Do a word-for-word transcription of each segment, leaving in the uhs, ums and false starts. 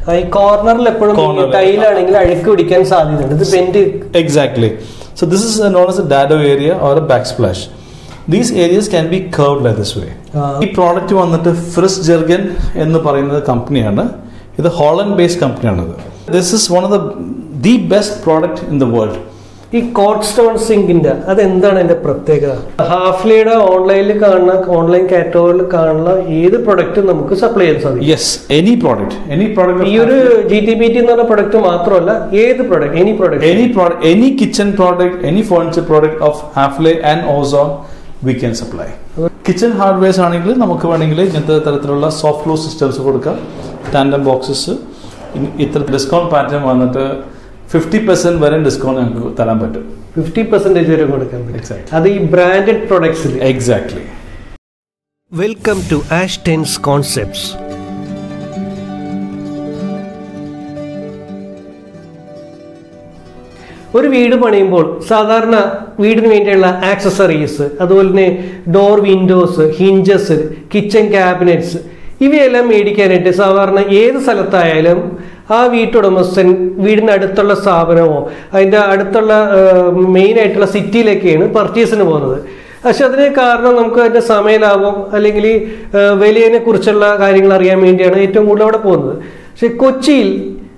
Exactly. So this is known as a dado area or a backsplash. These areas can be curved like this way. This product is Frisk Jurgen in the company. It's a Holland-based company. This is one of the the best product in the world. This Cordstone sink is what is the Hafele online online category any product we supply. Yes, any product. Any product. This G T B T product any product, any product. Any product, any kitchen product, any furniture product of Hafele and Ozone we can supply. Kitchen hardware ആണെങ്കിൽ നമുക്ക് വേണമെങ്കിൽ ഇങ്ങനത്തെ തരത്തിലുള്ള soft close systems കൊടുക്കാം, tandem boxes. ഇത്ര discount pattern വന്നിട്ട് fifty percent വരെ discount നമുക്ക് തരാൻ പറ്റും. fifty percent വരെ കൊടുക്കാൻ പറ്റും. അത് ഈ ബ്രാൻഡഡ് പ്രൊഡക്ട്സിൽ. Exactly. Welcome to Ashton's Concepts. ഒരു വീട് പണിയുമ്പോൾ സാധാരണ വീടിന് വേണ്ടിയുള്ള ആക്സസറീസ്, അതുപോലെ തന്നെ door windows, hinges, kitchen cabinets ഇവയെല്ലാം മേടിക്കാനായിട്ട് സാധാരണ ഏത് സ്ഥലത്തായാലും ആ വീട്ടുടമസ്ഥൻ വീടിൻ്റെ അടുത്തുള്ള സ്ഥാപനമോ അതിൻ്റെ അടുത്തുള്ള മെയിൻ ആയിട്ടുള്ള സിറ്റിയിലേക്കാണ് പർച്ചേസിന് പോകുന്നത്. പക്ഷെ അതിന് കാരണം നമുക്ക് അതിൻ്റെ സമയലാഭം അല്ലെങ്കിൽ വിലയെ കുറിച്ചുള്ള കാര്യങ്ങൾ അറിയാൻ വേണ്ടിയാണ് ഏറ്റവും കൂടുതൽ അവിടെ പോകുന്നത്. പക്ഷെ കൊച്ചിയിൽ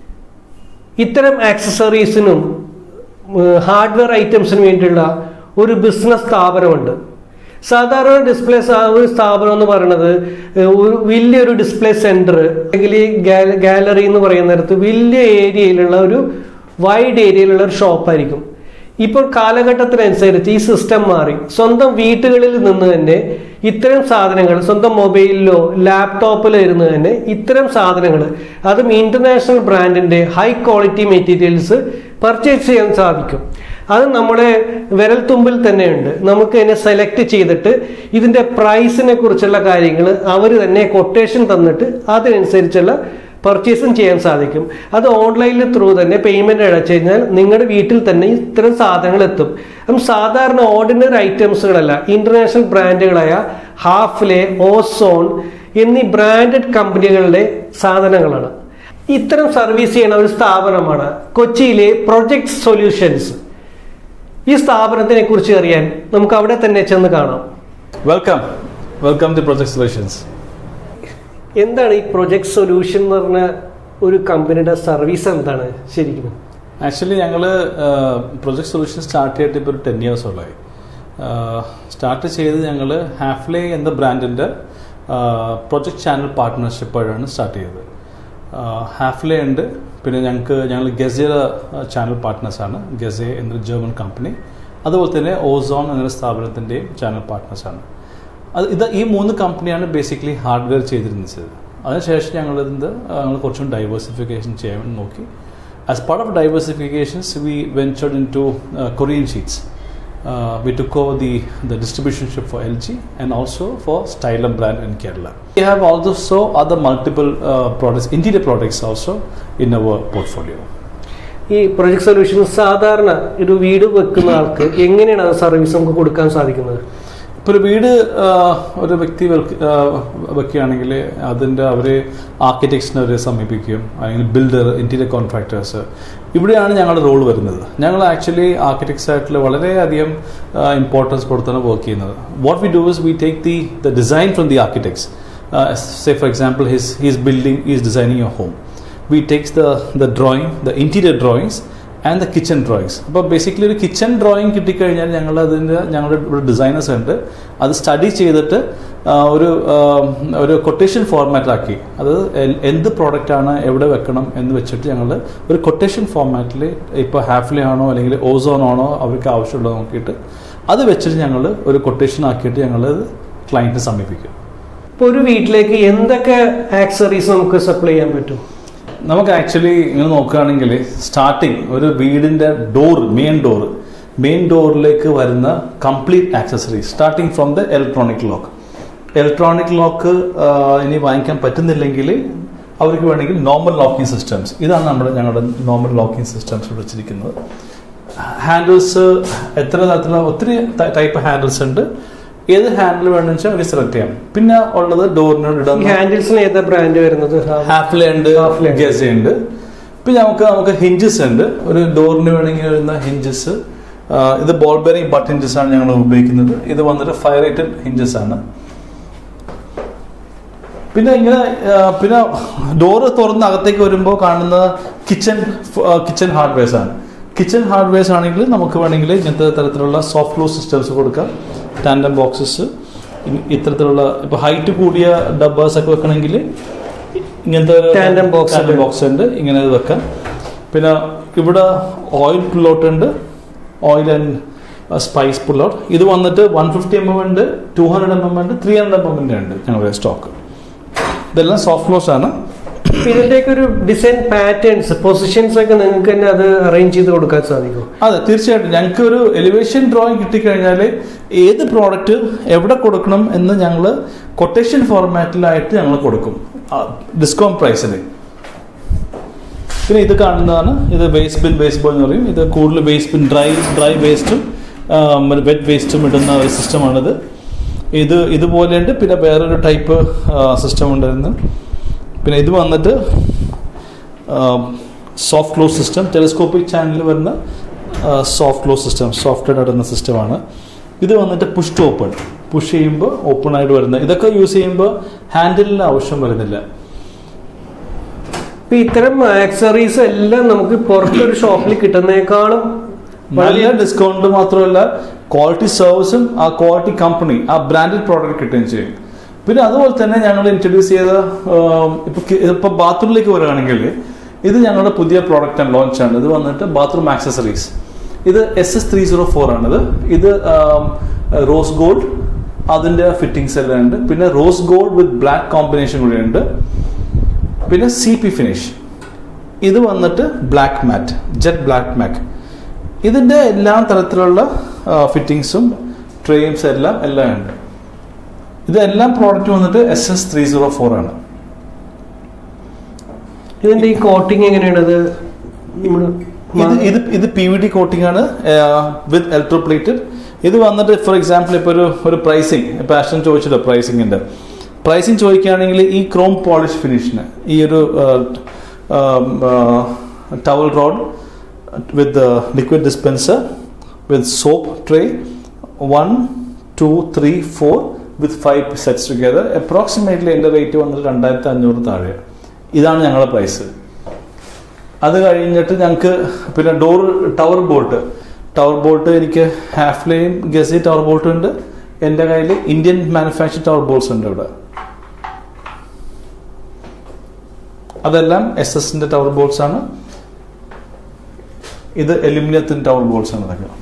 ഇത്തരം ആക്സസറീസിനും ഹാർഡ്വെയർ ഐറ്റംസിന് വേണ്ടിയുള്ള ഒരു ബിസിനസ് സ്ഥാപനമുണ്ട്. സാധാരണ ഡിസ്പ്ലേ ഒരു സ്ഥാപനം എന്ന് പറയുന്നത് ഒരു വലിയൊരു ഡിസ്പ്ലേ സെന്റർ അല്ലെങ്കിൽ ഗാലറി എന്ന് പറയുന്ന നേരത്ത് വലിയ ഏരിയയിലുള്ള ഒരു വൈഡ് ഏരിയയിലുള്ള ഒരു ഷോപ്പായിരിക്കും. ഇപ്പോൾ കാലഘട്ടത്തിനനുസരിച്ച് ഈ സിസ്റ്റം മാറി. സ്വന്തം വീട്ടുകളിൽ നിന്ന് തന്നെ ഇത്തരം സാധനങ്ങൾ സ്വന്തം മൊബൈലിലോ ലാപ്ടോപ്പിലോ ഇരുന്ന് തന്നെ ഇത്തരം സാധനങ്ങൾ, അതും ഇന്റർനാഷണൽ ബ്രാൻഡിന്റെ ഹൈ ക്വാളിറ്റി മെറ്റീരിയൽസ് പർച്ചേസ് ചെയ്യാൻ സാധിക്കും. അത് നമ്മുടെ വിരൽത്തുമ്പിൽ തന്നെയുണ്ട്. നമുക്ക് അതിനെ സെലക്ട് ചെയ്തിട്ട് ഇതിൻ്റെ പ്രൈസിനെ കുറിച്ചുള്ള കാര്യങ്ങൾ അവർ തന്നെ കൊട്ടേഷൻ തന്നിട്ട് അതിനനുസരിച്ചുള്ള പർച്ചേസും ചെയ്യാൻ സാധിക്കും. അത് ഓൺലൈനിൽ ത്രൂ തന്നെ പേയ്മെൻറ്റ് അടച്ചു കഴിഞ്ഞാൽ നിങ്ങളുടെ വീട്ടിൽ തന്നെ ഇത്തരം സാധനങ്ങൾ എത്തും. അപ്പം സാധാരണ ഓർഡിനറി ഐറ്റംസുകളല്ല, ഇന്റർനാഷണൽ ബ്രാൻഡുകളായ ഹാഫ്ലെ, ഓസോൺ എന്നീ ബ്രാൻഡഡ് കമ്പനികളുടെ സാധനങ്ങളാണ്. ഇത്തരം സർവീസ് ചെയ്യുന്ന ഒരു സ്ഥാപനമാണ് കൊച്ചിയിലെ പ്രൊജക്ട് സൊല്യൂഷൻസ്. ഈ സ്ഥാപനത്തിനെ കുറിച്ച് അറിയാൻ നമുക്ക് അവിടെ തന്നെ ചെന്ന് കാണാം. Welcome welcome to project solutions. എന്താണ് ഈ പ്രൊജക്ട് സൊല്യൂഷൻ എന്ന് പറഞ്ഞ ഒരു കമ്പനിയുടെ സർവീസ് എന്താണ് ശരിക്കും? ആക്ച്വലി ഞങ്ങൾ പ്രൊജക്ട് സൊല്യൂഷൻ സ്റ്റാർട്ട് ചെയ്തിട്ട് ഇപ്പോൾ ഒരു ടെൻ ഇയേഴ്സ് ഉള്ളായി. സ്റ്റാർട്ട് ചെയ്ത് ഞങ്ങൾ ഹാഫ്ലെ എന്ന ബ്രാൻഡിൻ്റെ പ്രൊജക്ട് ചാനൽ പാർട്ട്ണർഷിപ്പാണ് സ്റ്റാർട്ട് ചെയ്തത്. ഹാഫ്ലെ ഉണ്ട്, പിന്നെ ഞങ്ങൾക്ക് ഞങ്ങൾ ഗസയുടെ ചാനൽ പാർട്ട്നേഴ്സാണ്. ഗസെ എന്നൊരു ജർമ്മൻ കമ്പനി, അതുപോലെ തന്നെ ഓസോൺ എന്നൊരു സ്ഥാപനത്തിൻ്റെയും ചാനൽ പാർട്ട്നേഴ്സാണ്. അത് ഇത് ഈ മൂന്ന് കമ്പനിയാണ് ബേസിക്കലി ഹാർഡ്വെയർ ചെയ്തിരുന്നത്. അതിനുശേഷം ഞങ്ങളിത് ഞങ്ങൾ കുറച്ചും ഡൈവേഴ്സിഫിക്കേഷൻ ചെയ്യാൻ നോക്കി. As part of diversifications we ventured into Korean sheets. Uh, we took over the, the distributionship for L G and also for Stylum brand in Kerala. We have also other multiple uh, products, interior products also in our portfolio. ഈ project solution സാധാരണ ഒരു വീട് വെക്കുന്ന ആൾക്ക് എങ്ങനെയാണ് ആ service നമുക്ക് കൊടുക്കാൻ സാധിക്കുന്നത്? ഇപ്പോൾ ഒരു വീട് ഒരു വ്യക്തി വെക്കുകയാണെങ്കിൽ അതിൻ്റെ അവർ ആർക്കിടെക്ട്സിനെ അവരെ സമീപിക്കും, അല്ലെങ്കിൽ ബിൽഡർ, ഇൻറ്റീരിയർ കോൺട്രാക്ടേഴ്സ്. ഇവിടെയാണ് ഞങ്ങളുടെ റോൾ വരുന്നത്. ഞങ്ങൾ ആക്ച്വലി ആർക്കിടെക്ട്സ് ആയിട്ടുള്ള വളരെയധികം ഇമ്പോർട്ടൻസ് കൊടുത്താണ് വർക്ക് ചെയ്യുന്നത്. What we do is we take the the design from the architects. Say for example his he's building is designing a home. We takes the the drawing, the interior drawings and the kitchen drawings. അപ്പോൾ basically ഒരു kitchen drawing കിട്ടിക്കഴിഞ്ഞാൽ ഞങ്ങൾ അതിൻ്റെ ഞങ്ങളുടെ ഇവിടെ designers ഉണ്ട്, അത് study ചെയ്തിട്ട് ഒരു ഒരു കൊട്ടേഷൻ ഫോർമാറ്റിലാക്കി, അത് എന്ത് പ്രോഡക്റ്റാണ് എവിടെ വെക്കണം എന്ന് വെച്ചിട്ട് ഞങ്ങൾ ഒരു കൊട്ടേഷൻ ഫോർമാറ്റിൽ ഇപ്പോൾ ഹാഫ്ലെ ആണോ അല്ലെങ്കിൽ ഓസോൺ ആണോ അവർക്ക് ആവശ്യമുള്ളത് നോക്കിയിട്ട് അത് വെച്ചിട്ട് ഞങ്ങൾ ഒരു കൊട്ടേഷൻ ആക്കിയിട്ട് ഞങ്ങൾ ക്ലയൻറ്റിനെ സമീപിക്കും. ഇപ്പോൾ ഒരു വീട്ടിലേക്ക് എന്തൊക്കെ ആക്സസറീസ് നമുക്ക് സപ്ലൈ ചെയ്യാൻ പറ്റും? നമുക്ക് ആക്ച്വലി ഇങ്ങനെ നോക്കുകയാണെങ്കിൽ സ്റ്റാർട്ടിങ് ഒരു വീടിൻ്റെ ഡോർ, മെയിൻ ഡോർ മെയിൻ ഡോറിലേക്ക് വരുന്ന complete accessories starting from the electronic lock. Electronic lock ഇനി വാങ്ങിക്കാൻ പറ്റുന്നില്ലെങ്കിൽ അവർക്ക് വേണമെങ്കിൽ നോർമൽ ലോക്കിംഗ് സിസ്റ്റംസ്, ഇതാണ് നമ്മുടെ ഞങ്ങളുടെ നോർമൽ ലോക്കിംഗ് സിസ്റ്റംസ് വെച്ചിരിക്കുന്നത്. ഹാൻഡിൽസ് എത്ര തരത്തിലുള്ള ഒത്തിരി ടൈപ്പ് ഹാൻഡിൽസ് ഉണ്ട്. ഏത് ഹാൻഡിൽ വേണമെന്ന് വെച്ചാൽ നമുക്ക് സെലക്ട് ചെയ്യാം. പിന്നെ ഉള്ളത് ഡോറിനോട് ഇടാൻ ഹാൻഡിൽസിന് ഏതാ ബ്രാൻഡ് വരുന്നത്? ഹാഫ്ലെ ഉണ്ട്, ഗസ ഉണ്ട്. പിന്നെ നമുക്ക് നമുക്ക് ഹിഞ്ചസ് ഉണ്ട്. ഒരു ഡോറിന് വേണമെങ്കിൽ വരുന്ന ഹിഞ്ചസ്, ഇത് ബോൾ ബെയറിംഗ് ബട്ട് ഹിഞ്ചസ് ആണ് ഞങ്ങൾ ഉപയോഗിക്കുന്നത്. ഇത് വന്നിട്ട് ഫയർ റേറ്റഡ് ഹിഞ്ചസ് ആണ്. പിന്നെ ഇങ്ങനെ പിന്നെ ഡോറ് തുറന്ന് അകത്തേക്ക് വരുമ്പോൾ കാണുന്ന കിച്ചൺ കിച്ചൺ ഹാർഡ്വെയർസ് ആണ്. കിച്ചൺ ഹാർഡ്വെയർസ് ആണെങ്കിൽ നമുക്ക് വേണമെങ്കിൽ ഇങ്ങനത്തെ തരത്തിലുള്ള സോഫ്റ്റ് ക്ലോസ് സിസ്റ്റംസ് കൊടുക്കാം. ടാൻഡം ബോക്സസ്, ഇത്തരത്തിലുള്ള ഇപ്പോൾ ഹൈറ്റ് കൂടിയ ഡബ്ബേഴ്സ് ഒക്കെ വെക്കണമെങ്കിൽ ഇങ്ങനത്തെ ടാൻഡം ബോക്സ് ബോക്സ് ഉണ്ട്, ഇങ്ങനെ വെക്കാം. പിന്നെ ഇവിടെ ഓയിൽ പുള്ളൗട്ട് ഉണ്ട്, ഓയിൽ ആൻഡ് സ്പൈസ് പുള്ളൗട്ട്. ഇത് വന്നിട്ട് വൺ ഫിഫ്റ്റി എം എം ഉണ്ട്, ടു ഹൺഡ്രഡ് എം എം ഉണ്ട്, ത്രീ ഹൺഡ്രഡ് എം എമ്മിൻ്റെ ഉണ്ട് ഞങ്ങളുടെ സ്റ്റോക്ക്. ഇതെല്ലാം സോഫ്റ്റ് ക്ലോസ് ആണ്. ഇതിന്റെയൊക്കെ ഒരു ഡിസൈൻ പാറ്റേൺസ്, പൊസിഷൻസ് ഒക്കെ നിങ്ങൾക്ക് തന്നെ അത് അറേഞ്ച് ചെയ്ത് കൊടുക്കാൻ സാധിക്കും? അതെ, തീർച്ചയായിട്ടും. ഞങ്ങൾക്ക് ഒരു എലിവേഷൻ ഡ്രോയിങ് കിട്ടിക്കഴിഞ്ഞാൽ ഏത് പ്രോഡക്റ്റ് എവിടെ കൊടുക്കണം എന്ന് ഞങ്ങൾ കൊട്ടേഷൻ ഫോർമാറ്റിലായിട്ട് ഞങ്ങൾ കൊടുക്കും, ഡിസ്കൗണ്ട് പ്രൈസിൽ. പിന്നെ ഇത് കാണുന്നതാണ്, ഇത് വേസ്റ്റ് ബിൻ വേസ്റ്റ് ബോൾ എന്ന് പറയും. ഇത് കൂടുതൽ വേസ്റ്റ് ബിൻ ഡ്രൈ ഡ്രൈ വേസ്റ്റും വെറ്റ് വേസ്റ്റും ഇടുന്ന ഒരു സിസ്റ്റമാണിത്. ഇത് ഇതുപോലെയുണ്ട്. പിന്നെ വേറൊരു ടൈപ്പ് സിസ്റ്റം ഉണ്ടായിരുന്നു. പിന്നെ ഇത് വന്നിട്ട് സോഫ്റ്റ് ക്ലോസ് സിസ്റ്റം, ടെലിസ്കോപ്പിക് ചാനലിൽ വരുന്ന സോഫ്റ്റ് ക്ലോസ് സിസ്റ്റം, സോഫ്റ്റ്വെയർ ഇടുന്ന സിസ്റ്റമാണ്. ഇത് വന്നിട്ട് പുഷ് ടു ഓപ്പൺ, പുഷ് ചെയ്യുമ്പോൾ ഓപ്പൺ ആയിട്ട് വരുന്നത്. ഇതൊക്കെ യൂസ് ചെയ്യുമ്പോൾ ഹാൻഡിലിന് ആവശ്യം വരുന്നില്ല. ഇത്തരം ആക്സറീസ് എല്ലാം നമുക്ക് പുറത്തൊരു ഷോപ്പിൽ കിട്ടുന്നേക്കാളും വലിയ ഡിസ്കൗണ്ട് മാത്രമല്ല, ക്വാളിറ്റി സർവീസും ആ ക്വാളിറ്റി കമ്പനി ആ ബ്രാൻഡഡ് പ്രോഡക്റ്റ് കിട്ടുകയും ചെയ്യും. പിന്നെ അതുപോലെ തന്നെ ഞങ്ങൾ ഇൻട്രൊഡ്യൂസ് ചെയ്ത ഇപ്പൊ ഇപ്പൊ ബാത്റൂമിലേക്ക് വരികയാണെങ്കിൽ ഇത് ഞങ്ങളുടെ പുതിയ പ്രോഡക്റ്റ് ആണ്, ലോഞ്ച് ആണ്. ഇത് വന്നിട്ട് ബാത്റൂം ആക്സസറീസ്. ഇത് S S three zero four ആണിത്. ഇത് റോസ് ഗോൾഡ് അതിന്റെ ഫിറ്റിംഗ്സ് എല്ലാം ഉണ്ട്. പിന്നെ rose gold with black combination കൂടെ ഉണ്ട്. പിന്നെ സി പി ഫിനിഷ്. ഇത് വന്നിട്ട് black matte, jet black matte. ഇതിന്റെ എല്ലാ തരത്തിലുള്ള ഫിറ്റിംഗ്സും ട്രെയിംസ് എല്ലാം എല്ലാം ഉണ്ട്. ഇതെല്ലാം പ്രോഡക്റ്റ് വന്നിട്ട് S S three zero four ആണ്. ഇതിന്റെ ഈ കോട്ടിങ് എങ്ങനെയാണത്? ഇത് ഇത് ഇത് പി വി ഡി കോട്ടിംഗ് ആണ് വിത്ത് എലക്ട്രോപ്ലേറ്റഡ്. ഇത് വന്നിട്ട് ഫോർ എക്സാമ്പിൾ ഇപ്പോൾ ഒരു ഒരു പ്രൈസിങ് പാഷൻ ചോദിച്ചല്ലോ, പ്രൈസിങ്ങിന്റെ പ്രൈസിങ് ചോദിക്കുകയാണെങ്കിൽ ഈ ക്രോം പോളിഷ് ഫിനിഷിന് ഈ ഒരു towel rod with liquid dispenser with soap tray one two three four with five sets together approximately എൻ്റെ റേറ്റ് വന്നിട്ട് രണ്ടായിരത്തി അഞ്ഞൂറ് താഴെ. ഇതാണ് ഞങ്ങളുടെ പ്രൈസ്. അത് കഴിഞ്ഞിട്ട് ഞങ്ങൾക്ക് പിന്നെ door tower bolt tower bolt എനിക്ക് ഹാഫ്ലെയും ഗസി ടവർ ബോൾട്ട് ഉണ്ട്. എൻ്റെ കയ്യിൽ ഇന്ത്യൻ മാനുഫാക്ചർ ടവർ ബോൾട്ട്സ് ഉണ്ട് ഇവിടെ. അതെല്ലാം എസ് എസിന്റെ ടവർ ബോൾട്ട്സ് ആണ്. ഇത് അലുമിനിയത്തിന്റെ ടവർ ബോൾട്ട്സ് ആണ്. അതൊക്കെ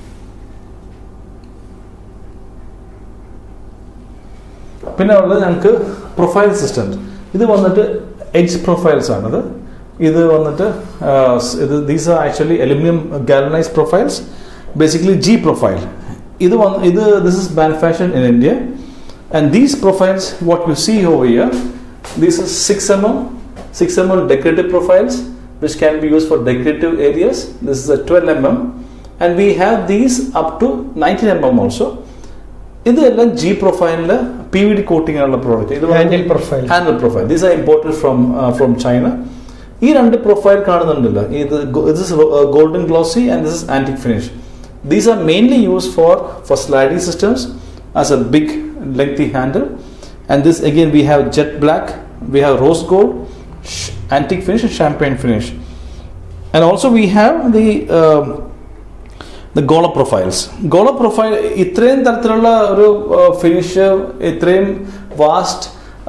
പിന്നെ ഉള്ളത് ഞങ്ങൾക്ക് പ്രൊഫൈൽ സിസ്റ്റം. ഇത് വന്നിട്ട് എഡ്ജ് പ്രൊഫൈൽസ് ആണത്. ഇത് വന്നിട്ട് ഇത് these are actually aluminium galvanise profiles, basically G profile. ഇത് വന്ന് ഇത് this is manufactured in India and these profiles what you see over here, these are six M M six M M decorative profiles which can be used for decorative areas. This is a twelve M M and we have these up to nineteen M M also. This is G profile P V D coating product. Handle profile. Handle profile. These are imported from uh, from China. This is profile this is uh, golden glossy and this is antique finish. These are mainly used for for sliding systems as a big lengthy handle. And this again we have jet black, we have rose gold, antique finish and champagne finish, and also we have the uh, the Gola profiles. Gola profile ഇത്രയും തരത്തിലുള്ള ഒരു finish, ഇത്രയും vast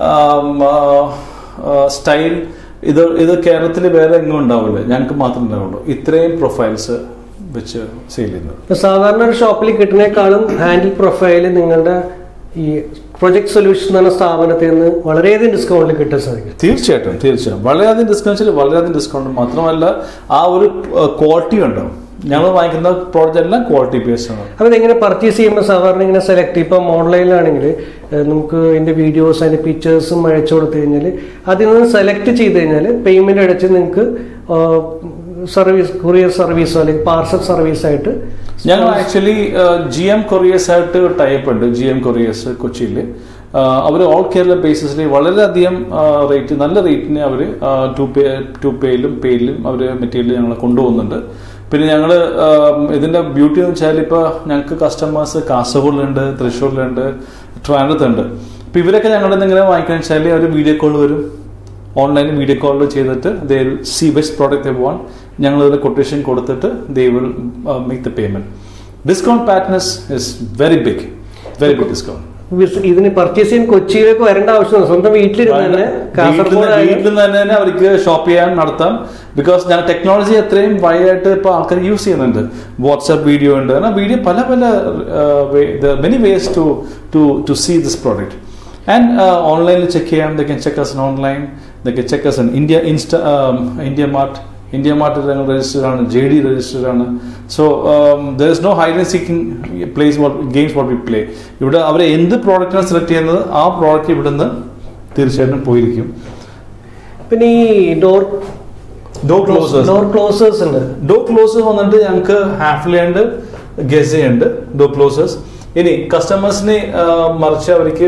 style ഇത് ഇത് കേരളത്തിൽ വേറെ എങ്ങും ഉണ്ടാവില്ല, ഞങ്ങൾക്ക് മാത്രമേ ഉണ്ടാവുള്ളൂ ഇത്രയും പ്രൊഫൈൽസ് വെച്ച് സെയിൽ ചെയ്യുന്നത്. സാധാരണ ഒരു ഷോപ്പിൽ കിട്ടുന്നേക്കാളും ഹാൻഡിൽ പ്രൊഫൈൽ നിങ്ങളുടെ ഈ പ്രൊജക്ട് സൊല്യൂഷൻ എന്ന സ്ഥാപനത്തിൽ നിന്ന് വളരെയധികം ഡിസ്കൗണ്ടിൽ കിട്ടാൻ സാധിക്കും. തീർച്ചയായിട്ടും തീർച്ചയായും വളരെയധികം ഡിസ്കൗണ്ട് വളരെയധികം ഡിസ്കൗണ്ട് മാത്രമല്ല ആ ഒരു ക്വാളിറ്റി ഉണ്ടാവും. ഞങ്ങൾ വാങ്ങിക്കുന്ന പ്രോഡക്റ്റ് എല്ലാം ക്വാളിറ്റി ബേസ്ഡ് ആണ്. അപ്പോൾ എങ്ങനെ പർച്ചേസ് ചെയ്യുമ്പോൾ സാധാരണ ഇങ്ങനെ സെലക്ട് ഇപ്പം ഓൺലൈനിലാണെങ്കിൽ നമുക്ക് അതിൻ്റെ വീഡിയോസ് അതിൻ്റെ പിക്ചേഴ്സും അയച്ചു കൊടുത്തു കഴിഞ്ഞാൽ അതിൽ നിന്ന് സെലക്ട് ചെയ്ത് കഴിഞ്ഞാൽ പേയ്മെൻറ്റ് അടച്ച് നിങ്ങൾക്ക് സർവീസ് കൊറിയർ സർവീസോ അല്ലെങ്കിൽ പാർസൽ സർവീസ് ആയിട്ട്? ഞങ്ങൾ ആക്ച്വലി ജി എം കൊറിയേഴ്സ് ആയിട്ട് ടൈപ്പ് ഉണ്ട്. ജി എം കൊറിയേഴ്സ് കൊച്ചിയിൽ അവർ ഓൾ കേരള ബേസിസിൽ വളരെയധികം റേറ്റ്, നല്ല റേറ്റിന് അവർ ടു പേ ടു പേയിലും പേയിലും അവർ മെറ്റീരിയൽ ഞങ്ങൾ കൊണ്ടുപോകുന്നുണ്ട്. പിന്നെ ഞങ്ങൾ ഇതിന്റെ ബ്യൂട്ടി എന്ന് വെച്ചാൽ ഇപ്പോൾ ഞങ്ങൾക്ക് കസ്റ്റമേഴ്സ് കാസർഗോഡിലുണ്ട്, തൃശ്ശൂരിലുണ്ട്, ട്രിവാൻഡ്രത്തുണ്ട്. അപ്പൊ ഇവരൊക്കെ ഞങ്ങളുടെ എങ്ങനെ വാങ്ങിക്കാന്ന് വെച്ചാൽ അവർ വീഡിയോ കോൾ വരും, ഓൺലൈനിൽ വീഡിയോ കോൾ ചെയ്തിട്ട് they will see best product they want. ഞങ്ങൾ ഇതിൽ കൊട്ടേഷൻ കൊടുത്തിട്ട് they will make the payment. Discount pattern is very big, very big discount. ഇതിന് പർച്ചേസ് ചെയ്യാൻ കൊച്ചിയിലേക്ക് വരേണ്ട ആവശ്യമില്ല, സ്വന്തം വീട്ടിലിരുന്ന് തന്നെ കാസർഗോഡ് വീട്ടിൽ തന്നെ അവർക്ക് ഷോപ്പ് ചെയ്യാൻ നടത്താം. ബിക്കോസ് ഞങ്ങൾ ടെക്നോളജി അത്രയും വൈഡായിട്ട് ഇപ്പോൾ ആൾക്കാർ യൂസ് ചെയ്യുന്നുണ്ട്. വാട്സ്ആപ്പ് വീഡിയോ ഉണ്ട്, കാരണം വീഡിയോ പല പല many ways to to to see this product. And ഓൺലൈനിൽ ചെക്ക് ചെയ്യാം. They can check us in online, they can check us in India insta IndiaMART. India മാർട്ടിൽ ഞങ്ങൾ രജിസ്റ്റേഡ് ആണ്, ജെ ഡി രജിസ്റ്റേഡ് ആണ്. So there is no hide and seeking place what games what we play. ഇവിടെ അവർ എന്ത് പ്രോഡക്റ്റാണ് select ചെയ്യുന്നത് ആ പ്രോഡക്റ്റ് ഇവിടെ നിന്ന് തീർച്ചയായിട്ടും പോയിരിക്കും. പിന്നെ ഈ door door closers door closers ഉണ്ട്. ഡോർ ക്ലോസേഴ്സ് വന്നിട്ട് ഞങ്ങൾക്ക് ഹാഫ്ലേ ഉണ്ട്, ഗെസെ ഉണ്ട് ഡോർ ക്ലോസേഴ്സ്. ഇനി കസ്റ്റമേഴ്സിനെ മറിച്ച് അവർക്ക്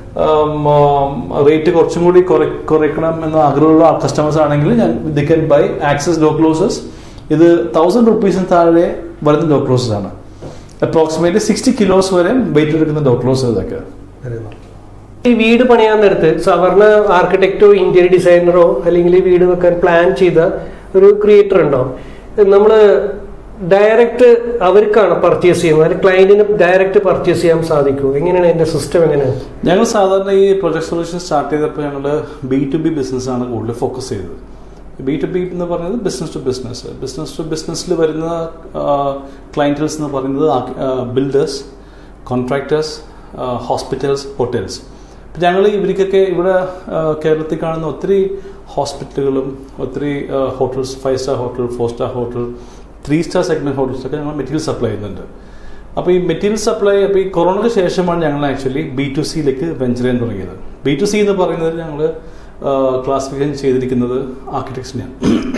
റേറ്റ് കുറച്ചും കൂടി കുറയ്ക്കണം എന്ന ആഗ്രഹമുള്ള കസ്റ്റമേഴ്സ് ആണെങ്കിൽ they can buy access door closers. ഇത് തൗസൻഡ് റുപ്പീസിന് താഴെ വരുന്ന ഡോർ ക്ലോസേഴ്സ് ആണ്. അപ്രോക്സിമേറ്റ്ലി സിക്സ്റ്റി കിലോസ് വരെ വെയിറ്റ് എടുക്കുന്ന ഡോർ ക്ലോസേഴ്സ് ഒക്കെ. ഈ വീട് പണിയാൻ നേരത്ത് സാധാരണ ആർക്കിടെക്റ്റോ ഇന്റീരിയർ ഡിസൈനറോ അല്ലെങ്കിൽ ഈ വീട് വെക്കാൻ പ്ലാൻ ചെയ്ത ഒരു ക്രിയേറ്റർ ഉണ്ടോ? നമ്മള് ഡയറക്റ്റ് അവർക്കാണ് പർച്ചേസ് ചെയ്യുന്നത്, അല്ലെങ്കിൽ ക്ലയന്റിന് ഡയറക്റ്റ് പർച്ചേസ് ചെയ്യാൻ സാധിക്കുമോ? എങ്ങനെയാണ് അതിന്റെ സിസ്റ്റം? എങ്ങനെയാണ്? ഞങ്ങൾ സാധാരണ ഈ പ്രൊജക്ട് സൊല്യൂഷൻ സ്റ്റാർട്ട് ചെയ്തപ്പോൾ ഞങ്ങൾ ബി ടു ബി ബിസിനസ് ആണ് കൂടുതൽ ഫോക്കസ് ചെയ്തത്. ബി ടു ബി എന്ന് പറയുന്നത് business to business. Business to ബിസിനസ്സിൽ വരുന്ന ക്ലയന്റൽസ് എന്ന് പറയുന്നത് ബിൽഡേഴ്സ്, കോൺട്രാക്ടേഴ്സ്, ഹോസ്പിറ്റൽസ്, ഹോട്ടൽസ്. അപ്പം ഞങ്ങൾ ഇവർക്കൊക്കെ ഇവിടെ കേരളത്തിൽ കാണുന്ന ഒത്തിരി ഹോസ്പിറ്റലുകളും ഒത്തിരി hotels, five star hotel, four star hotel, three star segment ഹോട്ടൽസൊക്കെ ഞങ്ങൾ മെറ്റീരിയൽ സപ്ലൈ ചെയ്യുന്നുണ്ട്. അപ്പോൾ ഈ മെറ്റീരിയൽ സപ്ലൈ അപ്പോൾ ഈ കൊറോണയ്ക്ക് ശേഷമാണ് ഞങ്ങൾ ആക്ച്വലി ബി ടു സിയിലേക്ക് വെഞ്ചർ ചെയ്യാൻ തുടങ്ങിയത്. ബി ടു സി എന്ന് പറയുന്നത് ഞങ്ങൾ ക്ലാസിഫിക്കേഷൻ ചെയ്തിരിക്കുന്നത് ആർക്കിടെക്ട്സിനെയാണ്.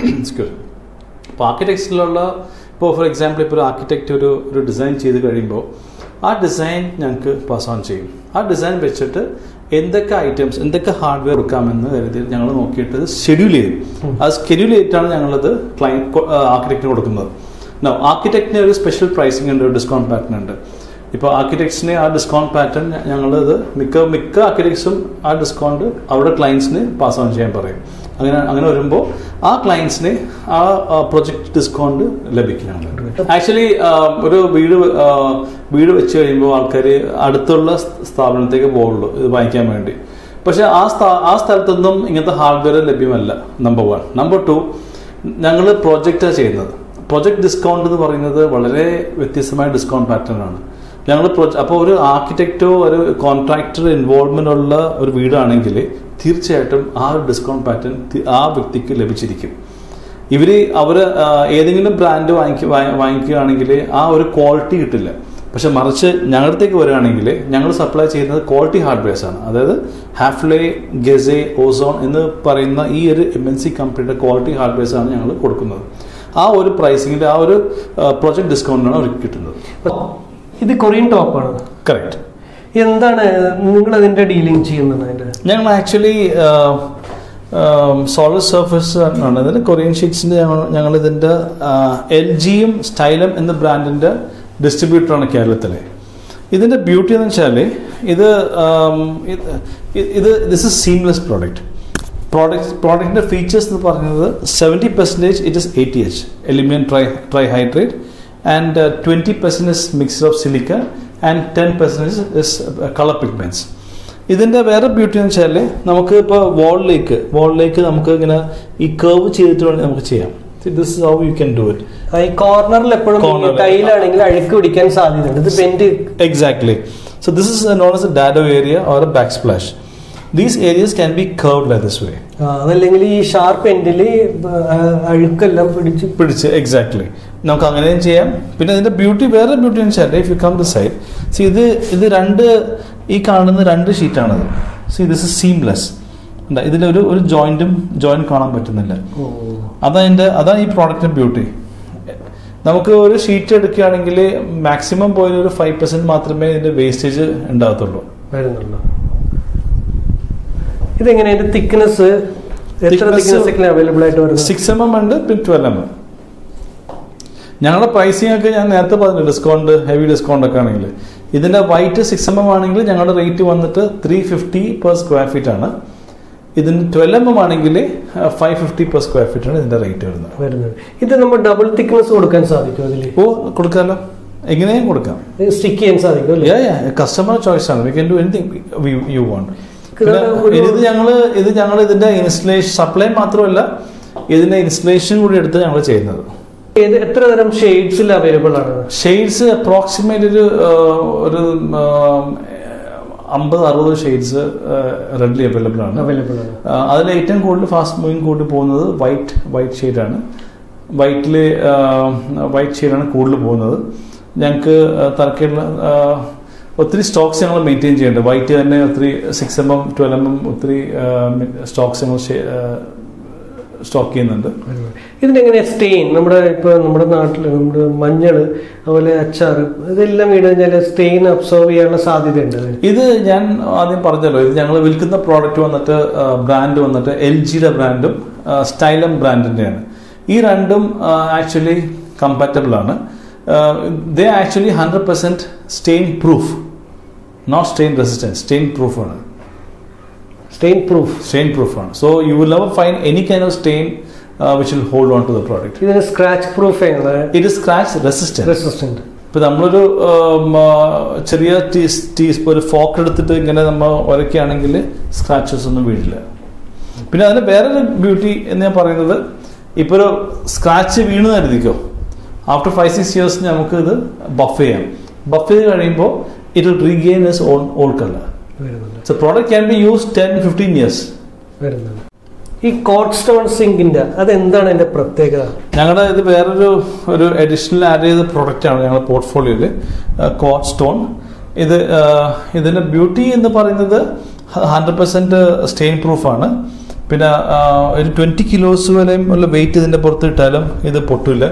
അപ്പോൾ ആർക്കിടെക്ട്സിലുള്ള ഇപ്പോൾ ഫോർ എക്സാമ്പിൾ ഇപ്പോൾ ഒരു ആർക്കിടെക്റ്റ് ഒരു ഒരു ഡിസൈൻ ചെയ്ത് കഴിയുമ്പോൾ ആ ഡിസൈൻ ഞങ്ങൾക്ക് പാസ് ഓൺ ചെയ്യും. ആ ഡിസൈൻ വെച്ചിട്ട് എന്തൊക്കെ ഐറ്റംസ്, എന്തൊക്കെ ഹാർഡ്വെയർ എടുക്കാമെന്ന് കരുതി ഞങ്ങൾ നോക്കിയിട്ട് ഷെഡ്യൂൾ ചെയ്യും. ആ ഷെഡ്യൂൾ ചെയ്തിട്ടാണ് ഞങ്ങളത് ക്ലയൻറ്റ് ആർക്കിടെക്റ്റിന് കൊടുക്കുന്നത്. ആർക്കിടെക്റ്റിന് ഒരു സ്പെഷ്യൽ പ്രൈസിംഗ് ഉണ്ട്, ഒരു ഡിസ്കൗണ്ട് പാറ്റേൺ ഉണ്ട്. ഇപ്പോൾ ആർക്കിടെക്ട്സിന് ആ ഡിസ്കൗണ്ട് പാറ്റേൺ ഞങ്ങളത് മിക്ക മിക്ക ആർക്കിടെക്ട്സും ആ ഡിസ്കൗണ്ട് അവരുടെ ക്ലയൻസിന് പാസ് ഓൺ ചെയ്യാൻ പറയും. അങ്ങനെ അങ്ങനെ വരുമ്പോൾ ആ ക്ലയൻസിന് ആ പ്രൊജക്ട് ഡിസ്കൗണ്ട് ലഭിക്കും. ആക്ച്വലി ഒരു വീട് വീട് വെച്ച് കഴിയുമ്പോൾ ആൾക്കാർ അടുത്തുള്ള സ്ഥാപനത്തേക്ക് പോകുള്ളൂ ഇത് വാങ്ങിക്കാൻ വേണ്ടി. പക്ഷെ ആ ആ സ്ഥലത്തൊന്നും ഇങ്ങനത്തെ ഹാർഡ്വെയർ ലഭ്യമല്ല. Number one. നമ്പർ ടു, ഞങ്ങൾ പ്രൊജക്റ്റാണ് ചെയ്യുന്നത്. പ്രൊജക്ട് ഡിസ്കൗണ്ട് എന്ന് പറയുന്നത് വളരെ വ്യത്യസ്തമായ ഡിസ്കൗണ്ട് പാറ്റേൺ ആണ്. ഞങ്ങൾ പ്രൊജ അപ്പോൾ ഒരു ആർക്കിടെക്റ്റോ ഒരു കോൺട്രാക്ടർ ഇൻവോൾവ്മെന്റ് ഉള്ള ഒരു വീടാണെങ്കിൽ തീർച്ചയായിട്ടും ആ ഒരു ഡിസ്കൗണ്ട് പാറ്റേൺ ആ വ്യക്തിക്ക് ലഭിച്ചിരിക്കും. ഇവർ അവർ ഏതെങ്കിലും ബ്രാൻഡ് വാങ്ങിക്ക വാങ്ങിക്കുകയാണെങ്കിൽ ആ ഒരു ക്വാളിറ്റി കിട്ടില്ല. പക്ഷെ മറിച്ച് ഞങ്ങളുടെ അടുത്തേക്ക് വരികയാണെങ്കിൽ ഞങ്ങൾ സപ്ലൈ ചെയ്യുന്നത് ക്വാളിറ്റി ഹാർഡ്വെയർസ് ആണ്. അതായത് ഹാഫ്ലേ, ഗെസെ, ഓസോൺ എന്ന് പറയുന്ന ഈ ഒരു എം എൻ സി കമ്പനിയുടെ ക്വാളിറ്റി ഹാർഡ്വെയർസ് ആണ് ഞങ്ങൾ കൊടുക്കുന്നത്. ആ ഒരു പ്രൈസിങ്ങിന്റെ ആ ഒരു പ്രൊജക്ട് ഡിസ്കൗണ്ടിനാണ് അവർക്ക് കിട്ടുന്നത്. ഇത് കൊറിയൻ ടോപ്പാണ്. കറക്റ്റ്. എന്താണ് നിങ്ങൾ അതിന്റെ ഡീലിംഗ് ചെയ്യുന്നത്? ഞങ്ങൾ ആക്ച്വലി സോളിഡ് സർഫേസ് ആണ് ഇതിന് കൊറിയൻ ഷീറ്റ്സിന്റെ ഞങ്ങൾ ഇതിന്റെ എൽ ജിയും സ്റ്റൈലം എന്ന ബ്രാൻഡിന്റെ ഡിസ്ട്രിബ്യൂട്ടറാണ് കേരളത്തിലെ. ഇതിന്റെ ബ്യൂട്ടി എന്ന് വെച്ചാൽ ഇത് ഇത് this is seamless product. Product പ്രോഡക്റ്റിന്റെ ഫീച്ചേഴ്സ് എന്ന് പറയുന്നത് seventy percentage it is A T H aluminium tri trihydrate and uh, twenty percent is mixture of silica and ten percent is uh, color pigments. ഇതിന്റെ വേറെ beauty എന്ന് വെച്ചാൽ നമുക്ക് ഇപ്പോൾ വാളിലേക്ക് വാളിലേക്ക് നമുക്ക് ഇങ്ങനെ ഈ കർവ് ചെയ്തിട്ട് വേണമെങ്കിൽ നമുക്ക് ചെയ്യാം. This is how you can do it. ഈ കോർണറിൽ എപ്പോഴും ടൈലാണെങ്കിൽ അഴുക്ക് പിടിക്കാൻ സാധ്യതയുണ്ട്. ഇത് bend exactly. So this is known as a dado area or a backsplash. These areas can be curved like this way. അതല്ലെങ്കിൽ ഈ ഷാർപ്പ് എൻഡിൽ അഴുക്കെല്ലാം പിടിച്ച് പിടിച്ച് എക്സാക്ട്ലി നമുക്ക് അങ്ങനെയും ചെയ്യാം. പിന്നെ ഇതിന്റെ ബ്യൂട്ടി വേറെ ബ്യൂട്ടി എന്ന് വെച്ചാൽ if you come to side see ഇത് ഇത് രണ്ട് ഈ കാണുന്ന രണ്ട് ഷീറ്റാണത്. See this is seamless. ഇതിലൊരു ഒരു ജോയിന്റും ജോയിന്റ് കാണാൻ പറ്റുന്നില്ല. അതതിൻ്റെ അതാണ് ഈ പ്രോഡക്റ്റിന്റെ ബ്യൂട്ടി. നമുക്ക് ഒരു ഷീറ്റ് എടുക്കുകയാണെങ്കിൽ മാക്സിമം പോയ ഒരു ഫൈവ് പെർസെന്റ് മാത്രമേ ഇതിന്റെ വേസ്റ്റേജ് ഉണ്ടാകത്തുള്ളൂ. ഇതെങ്ങനെ തിക്നെസ് അവൈലബിൾ ആയിട്ട് വരുന്നത്? സിക്സ് എം എം ഉണ്ട്, പിന്നെ ട്വൽവ് എം എം. ഞങ്ങളുടെ പ്രൈസിംഗ് ഒക്കെ ഞാൻ നേരത്തെ പറഞ്ഞു, ഡിസ്കൗണ്ട് ഹെവി ഡിസ്കൗണ്ട് ഒക്കെ ആണെങ്കിൽ ഇതിന്റെ വൈറ്റ് സിക്സ് എം എം ആണെങ്കിൽ ഞങ്ങളുടെ റേറ്റ് വന്നിട്ട് three fifty per square feet ആണ്. ഇതിന് ട്വൽവ് എം എം ആണെങ്കിൽ five fifty per square feet ആണ് ഇതിന്റെ റേറ്റ് വരുന്നത്. വരുന്നത് ഇത് നമ്മൾ ഡബിൾ തിക്നെസ് കൊടുക്കാൻ സാധിക്കും അതിൽ? ഓ കൊടുക്കാമല്ലോ, എങ്ങനെയും കൊടുക്കാം. സ്റ്റിക്ക് ചെയ്യാൻ സാധിക്കും. കസ്റ്റമർ ചോയ്സ് ആണ്. We can do anything you want. ഇത് ഞങ്ങള് ഇത് ഞങ്ങൾ ഇതിന്റെ ഇൻസ്റ്റലേഷൻ സപ്ലൈ മാത്രമല്ല, ഇതിന്റെ ഇൻസ്റ്റലേഷൻ കൂടി എടുത്ത് ഞങ്ങൾ ചെയ്യുന്നത്. എത്ര തരം ഷെയ്ഡ്സിൽ അവൈലബിൾ ആണ്? ഷെയ്ഡ്സ് അപ്രോക്സിമേറ്റ് ഒരു ഒരു അമ്പത് അറുപത് ഷെയ്ഡ്സ് റെഡ്ലി അവൈലബിൾ ആണ്. അവൈലബിൾ ആണ്. അതിൽ ഏറ്റവും കൂടുതൽ ഫാസ്റ്റ് മൂവിങ് കൂടി പോകുന്നത് വൈറ്റ് വൈറ്റ് ഷെയ്ഡാണ്. വൈറ്റിൽ വൈറ്റ് ഷെയ്ഡാണ് കൂടുതൽ പോകുന്നത്. ഞങ്ങൾക്ക് തരക്കേടുള്ള ഒത്തിരി സ്റ്റോക്സ് ഞങ്ങൾ മെയിൻറ്റെയിൻ ചെയ്യുന്നുണ്ട്. വൈറ്റ് തന്നെ ഒത്തിരി six M M twelve M M ഒത്തിരി സ്റ്റോക്സ് ഞങ്ങൾ സ്റ്റോക്ക് ചെയ്യുന്നുണ്ട്. ഇതിനെങ്ങനെ സ്റ്റെയിൻ നമ്മുടെ ഇപ്പൊ നമ്മുടെ നാട്ടിൽ നമ്മുടെ മഞ്ഞൾ അതുപോലെ അച്ചാർ ഇതെല്ലാം വീട് കഴിഞ്ഞാൽ സ്റ്റെയിൻ അബ്സോർവ് ചെയ്യാനുള്ള സാധ്യതയുണ്ട്. ഇത് ഞാൻ ആദ്യം പറഞ്ഞല്ലോ, ഇത് ഞങ്ങൾ വിൽക്കുന്ന പ്രോഡക്റ്റ് വന്നിട്ട് ബ്രാൻഡ് വന്നിട്ട് എൽ ജിയുടെ ബ്രാൻഡും സ്റ്റൈലം ബ്രാൻഡിന്റെയാണ്. ഈ രണ്ടും ആക്ച്വലി കമ്പാറ്റബിൾ ആണ്. They actually hundred percent stain proof, not stain resistance. Stain proof ആണ്. Stain proof. Stain proof ആണ്. So you will never find any kind of stain uh, which will hold on to the product. It is scratch proof. It is scratch resistant. Resistant. ഇപ്പോൾ നമ്മളൊരു ചെറിയ tea teaspoon ഒരു folk എടുത്തിട്ട് ഇങ്ങനെ നമ്മൾ ഉരയ്ക്കുകയാണെങ്കിൽ scratches ഒന്നും വീഴില്ല. പിന്നെ അതിന് വേറൊരു ബ്യൂട്ടി എന്ന് ഞാൻ പറയുന്നത്, ഇപ്പോൾ ഒരു സ്ക്രാച്ച് വീണ് കരുതിക്കോ, ആഫ്റ്റർ ഫൈവ് സിക്സ് ഇയേഴ്സ് നമുക്ക് ഇത് ബഫ് ചെയ്യാം. ബഫ് ചെയ്ത് കഴിയുമ്പോൾ it will regain its on old colour. So product can be used ten fifteen years. ഈ കോട്ട് സ്റ്റോൺ സിങ്കിന്റെ അതെന്താണ് അതിന്റെ പ്രത്യേകത? ഞങ്ങളുടെ ഇത് വേറൊരു ഒരു അഡീഷണൽ ആഡ് ചെയ്ത പ്രോഡക്റ്റ് ആണ് ഞങ്ങളുടെ പോർട്ട്ഫോളിയോയിൽ, കോട്ട് സ്റ്റോൺ. ഇത് ഇതിന്റെ ബ്യൂട്ടി എന്ന് പറയുന്നത് ഹൺഡ്രഡ് പെർസെന്റ് സ്റ്റെയിൻ പ്രൂഫാണ്. പിന്നെ ഒരു ട്വന്റി കിലോസ് വരെയും ഉള്ള വെയിറ്റ് ഇതിന്റെ പുറത്ത് ഇട്ടാലും ഇത് പൊട്ടില്ല.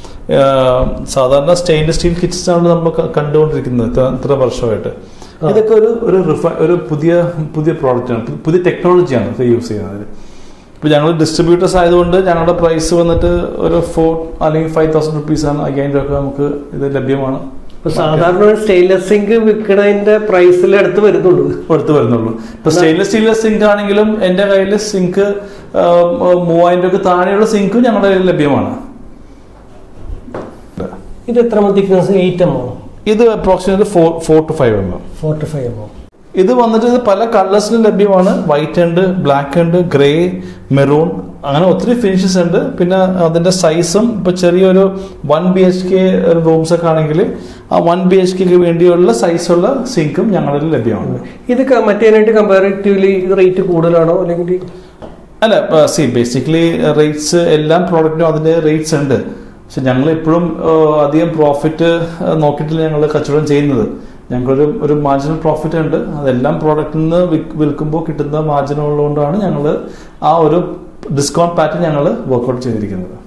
സാധാരണ സ്റ്റെയിൻലെസ് സ്റ്റീൽ കിറ്റ്സ് ആണ് നമ്മൾ കണ്ടുകൊണ്ടിരിക്കുന്നത് ഇത്ര വർഷമായിട്ട്. ഇതൊക്കെ ഒരു ഒരു റിഫൈ ഒരു പുതിയ പുതിയ പ്രോഡക്റ്റാണ്, പുതിയ ടെക്നോളജിയാണ് ഇത് യൂസ് ചെയ്യുന്നത്. ഇപ്പോൾ ഞങ്ങൾ ഡിസ്ട്രിബ്യൂട്ടേഴ്സ് ആയതുകൊണ്ട് ഞങ്ങളുടെ പ്രൈസ് വന്നിട്ട് ഒരു ഫോർ അല്ലെങ്കിൽ ഫൈവ് തൗസൻഡ് റുപ്പീസാണ്. അയ്യായിരം രൂപ നമുക്ക് ഇത് ലഭ്യമാണ്. സാധാരണ സ്റ്റെയിൻലെസ് സിങ്ക് വിൽക്കുന്നതിന്റെ പ്രൈസിൽ അടുത്ത് വരുന്നുള്ളൂ അടുത്ത് വരുന്നുള്ളൂ ഇപ്പൊ സ്റ്റെയിൻലെസ് സ്റ്റീൽലെസ് സിങ്ക് ആണെങ്കിലും എന്റെ കയ്യിൽ സിങ്ക് മൂവായിരം രൂപക്ക് താഴെയുള്ള സിങ്കും ഞങ്ങളുടെ കയ്യിൽ ലഭ്യമാണ്. ഇത് എത്ര തിക്നെസ്? Eight M M. ഇത് approximately four four to five M M. Four to five M M. ഇത് വന്നിട്ട് ഇത് പല കളേഴ്സിലും ലഭ്യമാണ്. വൈറ്റ് ഉണ്ട്, ബ്ലാക്ക് ഉണ്ട്, ഗ്രേ, മെറൂൺ, അങ്ങനെ ഒത്തിരി ഫിനിഷസ് ഉണ്ട്. പിന്നെ അതിന്റെ സൈസും ഇപ്പൊ ചെറിയൊരു one B H K rooms ഒക്കെ ആണെങ്കിൽ ആ വൺ ബി എച്ച് കെക്ക് വേണ്ടിയുള്ള സൈസുള്ള സിങ്കും ഞങ്ങളിൽ ലഭ്യമാണ്. ഇത് മറ്റേനായിട്ട് കമ്പാരിറ്റീവ്ലി റേറ്റ് കൂടുതലാണോ അല്ലെങ്കിൽ? അല്ല, സി ബേസിക്കലി റേറ്റ്സ് എല്ലാ പ്രോഡക്റ്റിനും അതിന്റെ റേറ്റ്സ് ഉണ്ട്. പക്ഷെ ഞങ്ങൾ എപ്പോഴും അധികം പ്രോഫിറ്റ് നോക്കിയിട്ടില്ല ഞങ്ങൾ കച്ചവടം ചെയ്യുന്നത്. ഞങ്ങളൊരു ഒരു മാർജിനൽ പ്രോഫിറ്റ് ഉണ്ട്. അതെല്ലാം പ്രോഡക്റ്റിൽ നിന്ന് വിൽക്കുമ്പോൾ കിട്ടുന്ന മാർജിൻ ഉള്ളതുകൊണ്ടാണ് ഞങ്ങൾ ആ ഒരു ഡിസ്കൗണ്ട് പാറ്റേൺ ഞങ്ങൾ വർക്ക്ഔട്ട് ചെയ്തിരിക്കുന്നത്.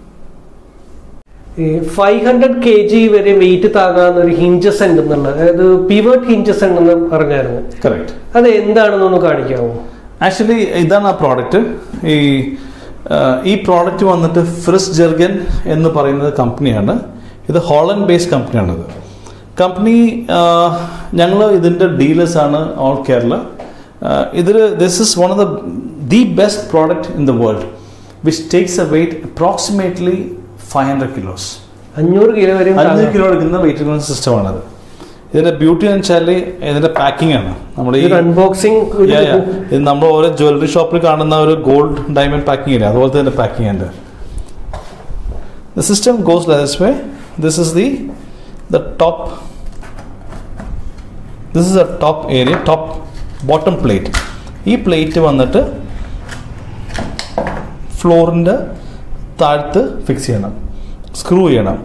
ഫൈവ് ഹൺഡ്രഡ് കെ ജി വരെ വെയിറ്റ് താങ്ങാവുന്ന ഒരു ഹിഞ്ചസ് ഉണ്ടെന്നുള്ള, അതായത് പിവട്ട് ഹിഞ്ചസ് ഉണ്ടെന്ന് പറഞ്ഞായിരുന്നു. കറക്റ്റ്. അത് എന്താണെന്നൊന്ന് കാണിക്കാമോ? ആക്ച്വലി ഇതാണ് ആ പ്രോഡക്റ്റ്. ഈ ഈ പ്രോഡക്റ്റ് വന്നിട്ട് ഫ്രിസ് ജെർഗൻ എന്ന് പറയുന്നത് കമ്പനിയാണ്. ഇത് ഹോളണ്ട് ബേസ്ഡ് കമ്പനിയാണിത്. കമ്പനി ഞങ്ങൾ ഇതിൻ്റെ ഡീലേഴ്സാണ് ഓൾ കേരള. ഇതിൽ this is one of the the best product in the world which takes a weight approximately five hundred kilos. അഞ്ഞൂറ് കിലോ വരെ അഞ്ഞൂറ് കിലോ എടുക്കുന്ന വെയിറ്റ് എടുക്കുന്ന സിസ്റ്റമാണത്. ഇതിന്റെ ബ്യൂട്ടി എന്ന് വെച്ചാൽ ഇതിന്റെ പാക്കിംഗ് ആണ്. നമ്മുടെ ഈ അൺബോക്സിംഗ് ഇത് നമ്മൾ ഓരോ ജ്വല്ലറി ഷോപ്പിൽ കാണുന്ന ഒരു ഗോൾഡ് ഡയമണ്ട് പാക്കിംഗ് ഇല്ല, അതുപോലത്തെ തന്നെ പാക്കിംഗ് ഉണ്ട്. The system goes like this way. This is the the top this is a top area, top bottom plate. ഈ പ്ലേറ്റ് വന്നിട്ട് ഫ്ലോറിന്റെ താഴത്ത് ഫിക്സ് ചെയ്യണം, സ്ക്രൂ ചെയ്യണം.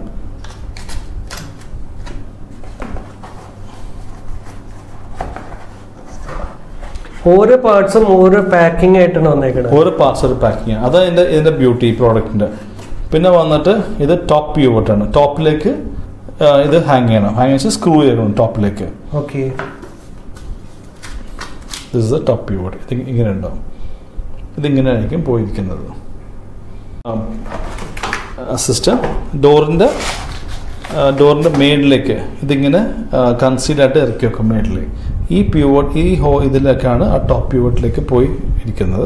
ഓരോ പാർട്സും ഓരോ പാക്കിംഗ് ആയിട്ടാണ് വന്നേക്കുന്നത്. ഓരോ പാർട്സ് ഒരു പാക്കിംഗ്. അതാണ് ഇതിന്റെ ഇതിന്റെ ബ്യൂട്ടി ഈ പ്രോഡക്റ്റിന്റെ. പിന്നെ വന്നിട്ട് ഇത് ടോപ്പ് പ്യൂവട്ടാണ്. ടോപ്പിലേക്ക് ഇത് ഹാങ് ചെയ്യണം. ഹാങ് ചെയ്ത് സ്ക്രൂ ചെയ്യണം ടോപ്പിലേക്ക്. Okay, this is the top pivot. ഇത് ഇങ്ങനെ ഉണ്ടാവും. ഇതിങ്ങനെയായിരിക്കും പോയിരിക്കുന്നത്. സിസ്റ്റം ഡോറിന്റെ ഡോറിന്റെ മേളിലേക്ക് ഇതിങ്ങനെ കൺസീലായിട്ട് ഇറക്കി വെക്കും മേളിലേക്ക്. ഈ പ്യൂവട്ട് ഈ ഹോ ഇതിലേക്കാണ് ആ ടോപ്പ് പ്യൂവട്ടിലേക്ക് പോയി ഇരിക്കുന്നത്.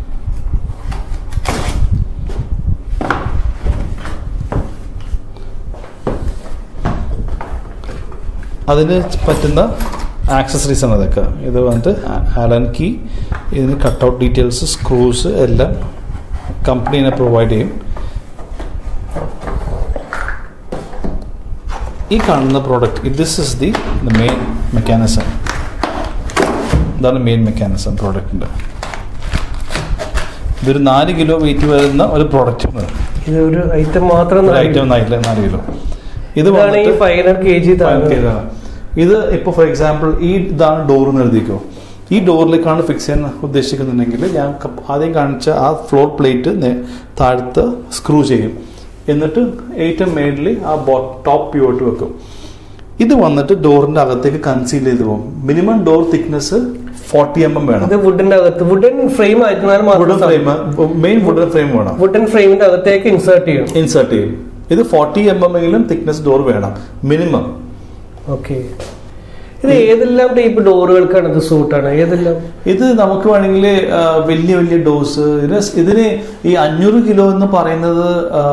അതിന് പറ്റുന്ന ആക്സസറീസ് ആണ് അതൊക്കെ. ഇത് വന്നിട്ട് ആലൻ കീ, ഇതിന് കട്ടൗട്ട് ഡീറ്റെയിൽസ്, സ്ക്രൂസ് എല്ലാം കമ്പനീനെ പ്രൊവൈഡ് ചെയ്യും. ഈ കാണുന്ന product this is the main mechanism. ഇതാണ് മെയിൻ മെക്കാനിസം പ്രോഡക്റ്റിൻ്റെ. ഇതൊരു നാല് കിലോ വെയിറ്റ് വരുന്ന ഒരു പ്രോഡക്റ്റ്. ഇത് ഒരു ഐറ്റം മാത്രം ഐറ്റം നാല് കിലോ. ഇത് ഇത് ഇപ്പോൾ ഫോർ എക്സാമ്പിൾ ഈ ഇതാണ് ഡോർ എന്ന് എഴുതിക്കോ. ഈ ഡോറിലേക്കാണ് ഫിക്സ് ചെയ്യാൻ ഉദ്ദേശിക്കുന്നുണ്ടെങ്കിൽ ഞാൻ ആദ്യം കാണിച്ച ആ ഫ്ലോർ പ്ലേറ്റ് താഴത്ത് സ്ക്രൂ ചെയ്യും. എന്നിട്ട് ഏറ്റവും മേളിൽ ആ ടോപ്പ് പ്യൂവട്ട് വെക്കും. ഇത് വന്നിട്ട് ഡോറിന്റെ അകത്തേക്ക് കൺസീൽ ചെയ്ത് പോകും. Minimum door thickness forty M M വേണം. വുഡിന്റെ അകത്ത് wooden frame wooden frame main wooden frame വേണം. വുഡൻ ഫ്രെയിമിന്റെ അകത്തേക്ക് ഇൻസേർട്ട് ചെയ്യും ഇൻസേർട്ട് ചെയ്യും ഇത് ഫോർട്ടി എം എം എങ്കിലും തിക്നെസ് ഡോർ വേണം മിനിമം. ഓക്കെ, ഇത് ഏതെല്ലാം ടൈപ്പ് ഡോറുകൾക്കാണ് ഇത് സൂട്ടാണ്? ഏതെല്ലാം? ഇത് നമുക്ക് വേണമെങ്കിൽ വലിയ വലിയ ഡോസ്. ഇതിന് ഇതിന് ഈ അഞ്ഞൂറ് കിലോ എന്ന് പറയുന്നത്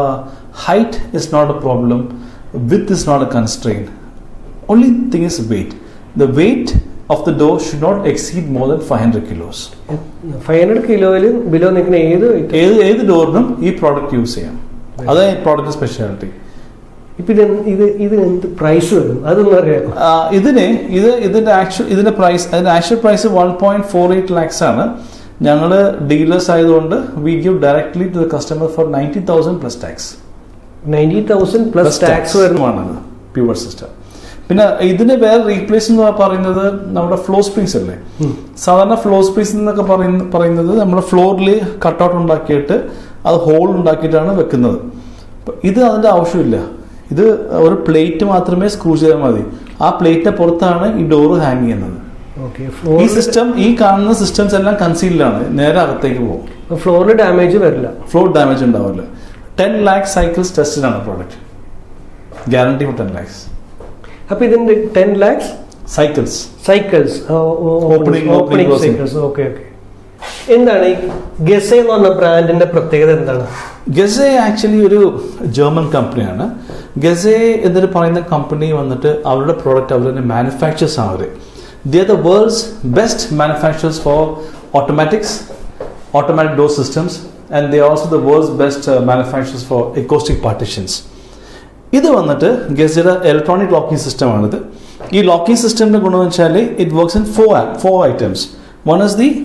height is not a problem, with is not a constraint. Only thing is weight. The weight of the door should not exceed more than five hundred kilos. five hundred കിലോയിൽ below നിൽക്കുന്ന ഏത് ഏത് ഏത് ഡോറിനും ഈ product use ചെയ്യാം. അതാണ് ഈ product speciality. ഇപ്പൊ ഇത് ഇത് ഇതിന് എന്ത് പ്രൈസ് വരും അതൊന്നും അറിയാം? ഇതിന് ഇത് ഇതിന്റെ ആക്ച്വൽ ഇതിന്റെ പ്രൈസ് അതിന്റെ actual price one point four eight lakhs ആണ്. ഞങ്ങൾ ഡീലേഴ്സ് ആയതുകൊണ്ട് we give directly to the customer for ninety thousand plus tax. Ninety thousand plus tax വരുന്നതാണ് പ്യൂവർ സിസ്റ്റം. പിന്നെ ഇതിന് വേറെ റീപ്ലേസ് എന്ന് പറയുന്നത് നമ്മുടെ ഫ്ലോ സ്പ്രിങ്സ് അല്ലേ. സാധാരണ ഫ്ലോ സ്പ്രിങ്സ് എന്നൊക്കെ പറയുന്നത് നമ്മുടെ ഫ്ലോറിൽ കട്ടൗട്ട് ഉണ്ടാക്കിയിട്ട് അത് ഹോൾ ഉണ്ടാക്കിയിട്ടാണ് വെക്കുന്നത്. ഇത് അതിന്റെ ആവശ്യമില്ല. ഇത് ഒരു പ്ലേറ്റ് മാത്രമേ സ്ക്രൂ ചെയ്താൽ മതി. ആ പ്ലേറ്റിന്റെ പുറത്താണ് ഈ ഡോർ ഹാങ് ചെയ്യുന്നത്. ഈ സിസ്റ്റം ഈ കാണുന്ന സിസ്റ്റംസ് എല്ലാം കൺസീൽഡാണ്, നേരെ അകത്തേക്ക് പോകും. ഫ്ലോറിന് ഡാമേജ് വരില്ല. ഫ്ലോർ ഡാമേജ് ഉണ്ടാവില്ല. ടെൻ ലാക്സ് സൈക്കിൾസ് ടെസ്റ്റഡ് ആണ് product. Guarantee for ten lakhs. അപ്പൊ ഇതിന്റെ ten lakhs cycles cycles opening opening cycles. Okay okay. എന്താണ് ഈ ഗസെ എന്ന് പറഞ്ഞ ബ്രാൻഡിന്റെ പ്രത്യേകത എന്താണ്? ഗസെ ആക്ച്വലി ഒരു ജർമ്മൻ കമ്പനിയാണ്. ഗസെ എന്നൊരു പറയുന്ന കമ്പനി വന്നിട്ട് അവരുടെ പ്രോഡക്റ്റ് അവർ തന്നെ മാനുഫാക്ചേഴ്സ് ആണ്. അവർ they are the world's best manufacturers for automatics, automatic door systems, and they are also the world's best manufacturers for acoustic partitions. ഇത് വന്നിട്ട് ഗസയുടെ ഇലക്ട്രോണിക് ലോക്കിംഗ് സിസ്റ്റം ആണിത്. ഈ ലോക്കിംഗ് സിസ്റ്റമിന്റെ ഗുണം വെച്ചാൽ it works in for for items. One is the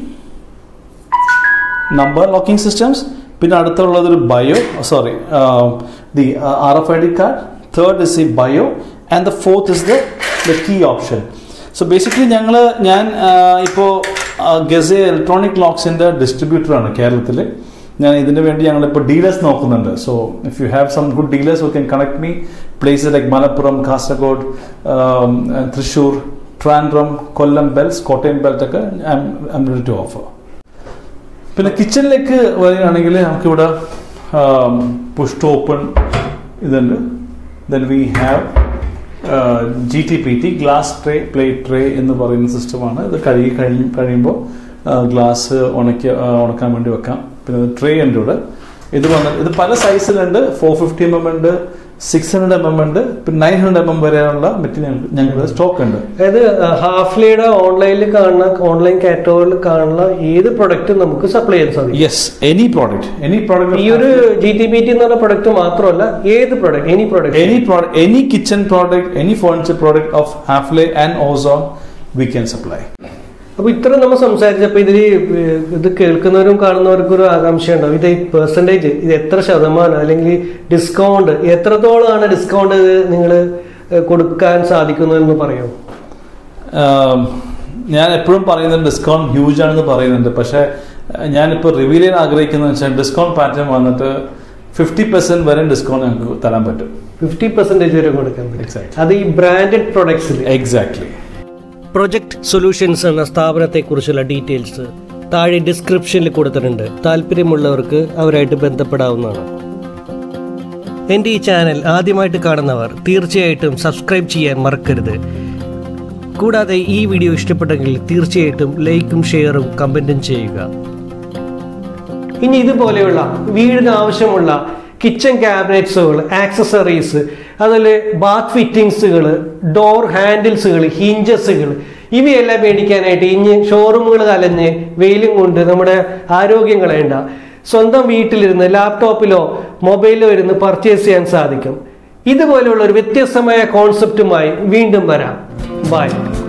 number locking systems, പിന്നെ അടുത്തുള്ളത് ഒരു bio sorry the R F I D card, third is the bio, and the fourth is the the key option. So basically ഞങ്ങൾ ഞാൻ ഇപ്പോൾ ഗസെ electronic ലോക്സിന്റെ ഡിസ്ട്രിബ്യൂട്ടറാണ് കേരളത്തിൽ. ഞാൻ ഇതിനു വേണ്ടി ഞങ്ങളിപ്പോൾ ഡീലേഴ്സ് നോക്കുന്നുണ്ട്. So if you have some good dealers who can connect me places like Malappuram, Kasaragod, Thrissur, Trivandrum, Kollam belts, Kottayam belt ഒക്കെ I'm ready to offer. പിന്നെ കിച്ചണിലേക്ക് വരികയാണെങ്കിൽ നമുക്കിവിടെ പുഷ് ടു ഓപ്പൺ ഇതുണ്ട്. Then we have G T P T glass tray, plate tray എന്ന് പറയുന്ന സിസ്റ്റമാണ്. ഇത് കഴുകി കഴിയും കഴിയുമ്പോൾ ഗ്ലാസ് ഉണക്കി ഉണക്കാൻ വേണ്ടി വെക്കാം. പിന്നെ ട്രേ ഉണ്ട് ഇവിടെ. ഇത് വന്ന് ഇത് പല സൈസിലുണ്ട്. ഫോർ ഫിഫ്റ്റി എം എം ഉണ്ട്, സിക്സ് ഹൺഡ്രഡ് എം എം ഉണ്ട്, പിന്നെ നയൻ ഹൺഡ്രഡ് എം എം വരെയുള്ള മെറ്റീരിയൽ ഞങ്ങളുടെ സ്റ്റോക്ക് ഉണ്ട്. അതായത് ഹാഫ്ലിയുടെ ഓൺലൈനിൽ കാണുന്ന ഓൺലൈൻ കാറ്റഗറിയിൽ കാണുന്ന ഏത് പ്രൊഡക്റ്റും നമുക്ക് സപ്ലൈ ചെയ്യാൻ സാധിക്കും. Yes, any product any product. ഈ ഒരു ജി ടി പി ടി എന്ന് പറഞ്ഞ പ്രൊഡക്റ്റ് മാത്രമല്ല, ഏത് product any product any product any kitchen product, any furniture product of Hafele and Ozone we can supply. അപ്പൊ ഇത്ര നമ്മൾ സംസാരിച്ചപ്പോ ഇതിൽ ഇത് കേൾക്കുന്നവരും കാണുന്നവർക്കും ഒരു ആകാംക്ഷ ഉണ്ടാവും. ഇത് പെർസെന്റേജ് ഇത് എത്ര ശതമാനം അല്ലെങ്കിൽ ഡിസ്കൗണ്ട് എത്രത്തോളമാണ് ഡിസ്കൗണ്ട് നിങ്ങൾ കൊടുക്കാൻ സാധിക്കുന്നതെന്ന് പറയാമോ? ഞാൻ എപ്പോഴും പറയുന്നത് ഡിസ്കൗണ്ട് ഹ്യൂജ് ആണെന്ന് പറയുന്നുണ്ട്. പക്ഷേ ഞാനിപ്പോൾ റിവീൽ ചെയ്യാൻ ആഗ്രഹിക്കുന്നത് വെച്ചാൽ ഡിസ്കൗണ്ട് പാറ്റേൺ വന്നിട്ട് ഫിഫ്റ്റി പെർസെന്റ് വരെ ഡിസ്കൗണ്ട് ഞങ്ങൾക്ക് തരാൻ പറ്റും. ഫിഫ്റ്റി പെർസെന്റേജ് വരെ കൊടുക്കാൻ പറ്റും. Exactly. അത് ഈ ബ്രാൻഡഡ് പ്രൊഡക്ട്സിൽ. എക്സാക്ട്ലി. പ്രൊജക്ട് സൊല്യൂഷൻസ് എന്ന സ്ഥാപനത്തെക്കുറിച്ചുള്ള ഡീറ്റെയിൽസ് താഴെ ഡിസ്ക്രിപ്ഷനിൽ കൊടുത്തിട്ടുണ്ട്. താല്പര്യമുള്ളവർക്ക് അവരായിട്ട് ബന്ധപ്പെടാവുന്നതാണ്. എൻ്റെ ഈ ചാനൽ ആദ്യമായിട്ട് കാണുന്നവർ തീർച്ചയായിട്ടും സബ്സ്ക്രൈബ് ചെയ്യാൻ മറക്കരുത്. കൂടാതെ ഈ വീഡിയോ ഇഷ്ടപ്പെട്ടെങ്കിൽ തീർച്ചയായിട്ടും ലൈക്കും ഷെയറും കമൻറ്റും ചെയ്യുക. ഇനി ഇതുപോലെയുള്ള വീടിന് ആവശ്യമുള്ള കിച്ചൺ ക്യാബിനറ്റ്സുകൾ, ആക്സസറീസ്, അതുപോലെ ബാത്ത് ഫിറ്റിങ്സുകൾ, ഡോർ ഹാൻഡിൽസുകൾ, ഹിഞ്ചസുകൾ ഇവയെല്ലാം മേടിക്കാനായിട്ട് ഇനി ഷോറൂമുകൾ കലഞ്ഞ് വെയിലും കൊണ്ട് നമ്മുടെ ആരോഗ്യം കളയണ്ട. സ്വന്തം വീട്ടിലിരുന്ന് ലാപ്ടോപ്പിലോ മൊബൈലിലോ ഇരുന്ന് പർച്ചേസ് ചെയ്യാൻ സാധിക്കും. ഇതുപോലെയുള്ള ഒരു വ്യത്യസ്തമായ കോൺസെപ്റ്റുമായി വീണ്ടും വരാം. ബൈ.